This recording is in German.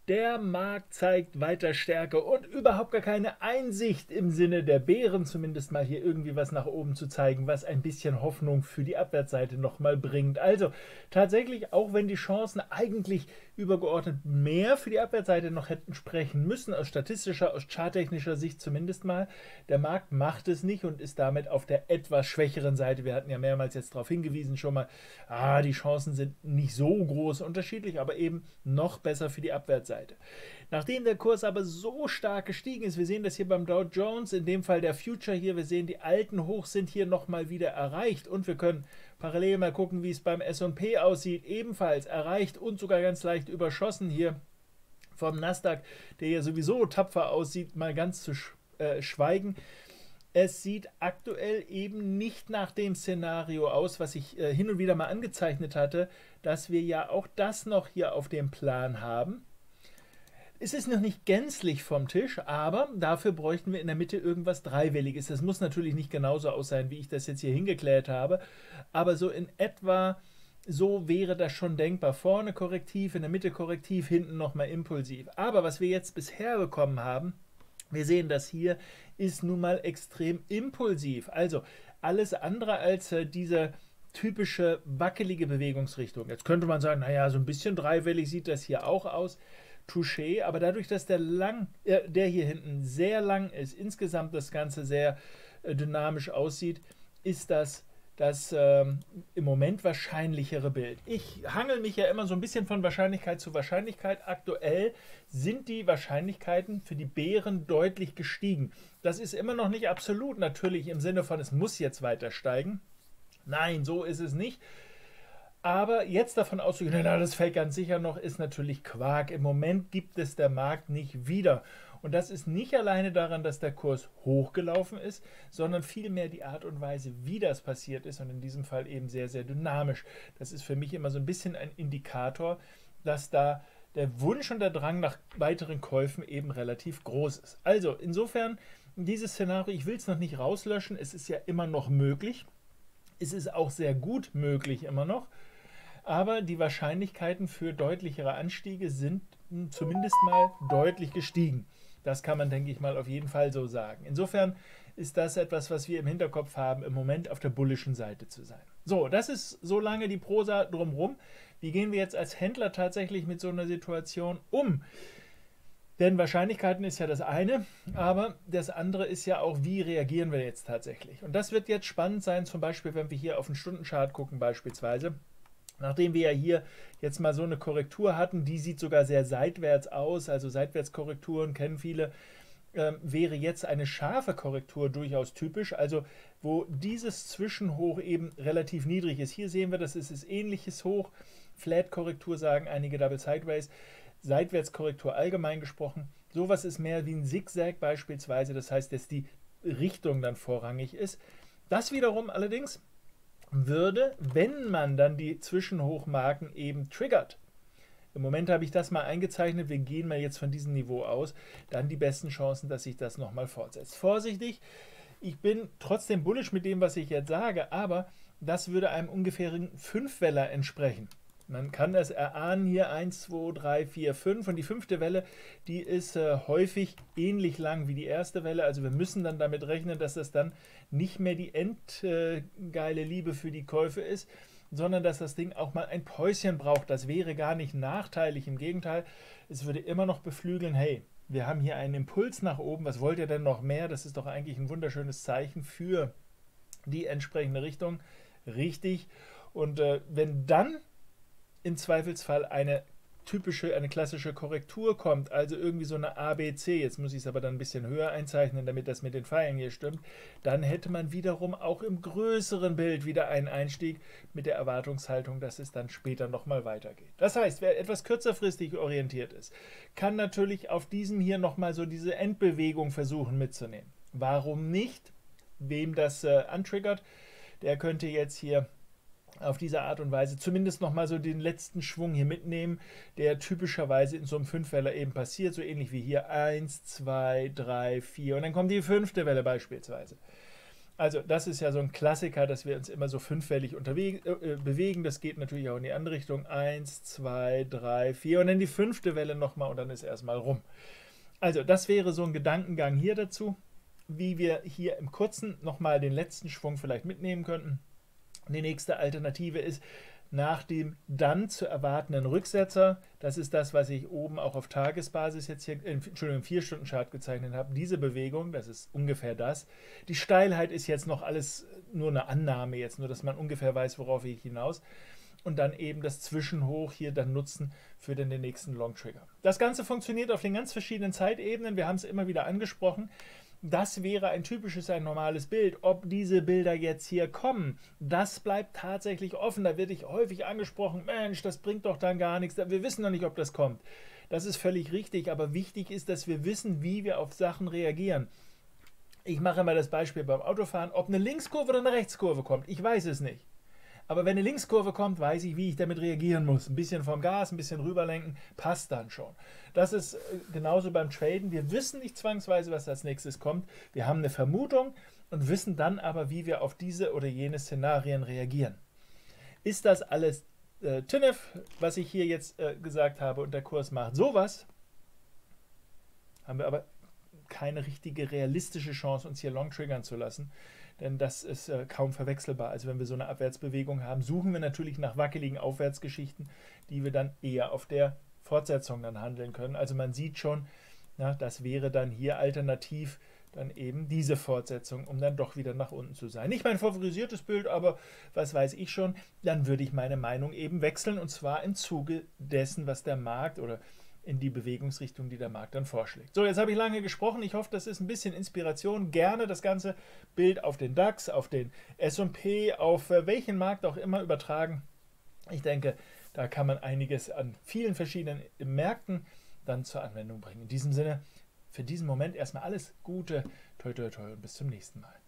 Der Markt zeigt weiter Stärke und überhaupt gar keine Einsicht im Sinne der Bären, zumindest mal hier irgendwie was nach oben zu zeigen, was ein bisschen Hoffnung für die Abwärtsseite nochmal bringt. Also tatsächlich, auch wenn die Chancen eigentlich übergeordnet mehr für die Abwärtsseite noch hätten sprechen müssen, aus statistischer, aus charttechnischer Sicht zumindest mal, der Markt macht es nicht und ist damit auf der etwas schwächeren Seite. Wir hatten ja mehrmals jetzt darauf hingewiesen schon mal, die Chancen sind nicht so groß unterschiedlich, aber eben noch besser für die Abwärtsseite. Nachdem der Kurs aber so stark gestiegen ist, wir sehen das hier beim Dow Jones, in dem Fall der Future hier, wir sehen, die alten Hochs sind hier nochmal wieder erreicht und wir können parallel mal gucken, wie es beim S&P aussieht, ebenfalls erreicht und sogar ganz leicht überschossen hier vom Nasdaq, der ja sowieso tapfer aussieht, mal ganz zu schweigen. Es sieht aktuell eben nicht nach dem Szenario aus, was ich hin und wieder mal angezeichnet hatte, dass wir ja auch das noch hier auf dem Plan haben. Es ist noch nicht gänzlich vom Tisch, aber dafür bräuchten wir in der Mitte irgendwas Dreiwelliges. Das muss natürlich nicht genauso aussehen, wie ich das jetzt hier hingeklärt habe, aber so in etwa so wäre das schon denkbar. Vorne korrektiv, in der Mitte korrektiv, hinten nochmal impulsiv. Aber was wir jetzt bisher bekommen haben, wir sehen, das hier ist nun mal extrem impulsiv. Also alles andere als diese typische wackelige Bewegungsrichtung. Jetzt könnte man sagen, naja, so ein bisschen dreiwellig sieht das hier auch aus. Touché, aber dadurch, dass der hier hinten sehr lang ist, insgesamt das Ganze sehr dynamisch aussieht, ist das im Moment wahrscheinlichere Bild. Ich hangel mich ja immer so ein bisschen von Wahrscheinlichkeit zu Wahrscheinlichkeit. Aktuell sind die Wahrscheinlichkeiten für die Bären deutlich gestiegen. Das ist immer noch nicht absolut natürlich im Sinne von, es muss jetzt weiter steigen. Nein, so ist es nicht. Aber jetzt davon auszugehen, na, das fällt ganz sicher noch, ist natürlich Quark. Im Moment gibt es der Markt nicht wieder. Und das ist nicht alleine daran, dass der Kurs hochgelaufen ist, sondern vielmehr die Art und Weise, wie das passiert ist und in diesem Fall eben sehr, sehr dynamisch. Das ist für mich immer so ein bisschen ein Indikator, dass da der Wunsch und der Drang nach weiteren Käufen eben relativ groß ist. Also insofern, dieses Szenario, ich will es noch nicht rauslöschen, es ist ja immer noch möglich. Es ist auch sehr gut möglich immer noch. Aber die Wahrscheinlichkeiten für deutlichere Anstiege sind zumindest mal deutlich gestiegen. Das kann man, denke ich mal, auf jeden Fall so sagen. Insofern ist das etwas, was wir im Hinterkopf haben, im Moment auf der bullischen Seite zu sein. So, das ist so lange die Prosa drumherum. Wie gehen wir jetzt als Händler tatsächlich mit so einer Situation um? Denn Wahrscheinlichkeiten ist ja das eine, aber das andere ist ja auch, wie reagieren wir jetzt tatsächlich? Und das wird jetzt spannend sein, zum Beispiel, wenn wir hier auf den Stundenchart gucken beispielsweise. Nachdem wir ja hier jetzt mal so eine Korrektur hatten, die sieht sogar sehr seitwärts aus, also Seitwärtskorrekturen kennen viele, wäre jetzt eine scharfe Korrektur durchaus typisch, also wo dieses Zwischenhoch eben relativ niedrig ist. Hier sehen wir, das ist ähnliches Hoch, Flat-Korrektur sagen einige, Double Sideways, Seitwärtskorrektur allgemein gesprochen. Sowas ist mehr wie ein Zigzag beispielsweise, das heißt, dass die Richtung dann vorrangig ist. Das wiederum allerdings würde, wenn man dann die Zwischenhochmarken eben triggert. Im Moment habe ich das mal eingezeichnet, wir gehen mal jetzt von diesem Niveau aus, dann die besten Chancen, dass sich das nochmal fortsetzt. Vorsichtig, ich bin trotzdem bullish mit dem, was ich jetzt sage, aber das würde einem ungefähren 5-Weller entsprechen. Man kann das erahnen hier 1, 2, 3, 4, 5 und die fünfte Welle, die ist häufig ähnlich lang wie die erste Welle. Also wir müssen dann damit rechnen, dass das dann nicht mehr die endgeile Liebe für die Käufe ist, sondern dass das Ding auch mal ein Päuschen braucht. Das wäre gar nicht nachteilig, im Gegenteil, es würde immer noch beflügeln, hey, wir haben hier einen Impuls nach oben, was wollt ihr denn noch mehr? Das ist doch eigentlich ein wunderschönes Zeichen für die entsprechende Richtung. Richtig. Und wenn dann im Zweifelsfall eine klassische Korrektur kommt, also irgendwie so eine ABC, jetzt muss ich es aber dann ein bisschen höher einzeichnen, damit das mit den Pfeilen hier stimmt, dann hätte man wiederum auch im größeren Bild wieder einen Einstieg mit der Erwartungshaltung, dass es dann später nochmal weitergeht. Das heißt, wer etwas kürzerfristig orientiert ist, kann natürlich auf diesem hier nochmal so diese Endbewegung versuchen mitzunehmen. Warum nicht? Wem das antriggert, der könnte jetzt hier auf diese Art und Weise zumindest nochmal so den letzten Schwung hier mitnehmen, der typischerweise in so einem Fünfweller eben passiert, so ähnlich wie hier 1, 2, 3, 4 und dann kommt die fünfte Welle beispielsweise. Also das ist ja so ein Klassiker, dass wir uns immer so fünfwellig bewegen. Das geht natürlich auch in die andere Richtung. 1, 2, 3, 4 und dann die fünfte Welle nochmal und dann ist erstmal rum. Also das wäre so ein Gedankengang hier dazu, wie wir hier im Kurzen nochmal den letzten Schwung vielleicht mitnehmen könnten. Die nächste Alternative ist, nach dem dann zu erwartenden Rücksetzer, das ist das, was ich oben auch auf Tagesbasis jetzt hier, Entschuldigung, im 4-Stunden-Chart gezeichnet habe, diese Bewegung, das ist ungefähr das. Die Steilheit ist jetzt noch alles nur eine Annahme jetzt, nur dass man ungefähr weiß, worauf ich hinaus. Und dann eben das Zwischenhoch hier dann nutzen für den nächsten Long Trigger. Das Ganze funktioniert auf den ganz verschiedenen Zeitebenen, wir haben es immer wieder angesprochen. Das wäre ein typisches, ein normales Bild. Ob diese Bilder jetzt hier kommen, das bleibt tatsächlich offen. Da werde ich häufig angesprochen, Mensch, das bringt doch dann gar nichts. Wir wissen noch nicht, ob das kommt. Das ist völlig richtig, aber wichtig ist, dass wir wissen, wie wir auf Sachen reagieren. Ich mache mal das Beispiel beim Autofahren, ob eine Linkskurve oder eine Rechtskurve kommt. Ich weiß es nicht. Aber wenn eine Linkskurve kommt, weiß ich, wie ich damit reagieren muss. Ein bisschen vom Gas, ein bisschen rüberlenken, passt dann schon. Das ist genauso beim Traden. Wir wissen nicht zwangsweise, was als nächstes kommt. Wir haben eine Vermutung und wissen dann aber, wie wir auf diese oder jene Szenarien reagieren. Ist das alles TÜNEF, was ich hier jetzt gesagt habe und der Kurs macht sowas, haben wir aber keine richtige realistische Chance, uns hier long triggern zu lassen. Denn das ist kaum verwechselbar. Also wenn wir so eine Abwärtsbewegung haben, suchen wir natürlich nach wackeligen Aufwärtsgeschichten, die wir dann eher auf der Fortsetzung dann handeln können. Also man sieht schon, na, das wäre dann hier alternativ dann eben diese Fortsetzung, um dann doch wieder nach unten zu sein. Nicht mein favorisiertes Bild, aber was weiß ich schon, dann würde ich meine Meinung eben wechseln und zwar im Zuge dessen, was der Markt oder in die Bewegungsrichtung, die der Markt dann vorschlägt. So, jetzt habe ich lange gesprochen. Ich hoffe, das ist ein bisschen Inspiration. Gerne das ganze Bild auf den DAX, auf den S&P, auf welchen Markt auch immer übertragen. Ich denke, da kann man einiges an vielen verschiedenen Märkten dann zur Anwendung bringen. In diesem Sinne, für diesen Moment erstmal alles Gute. Toi, toi, toi und bis zum nächsten Mal.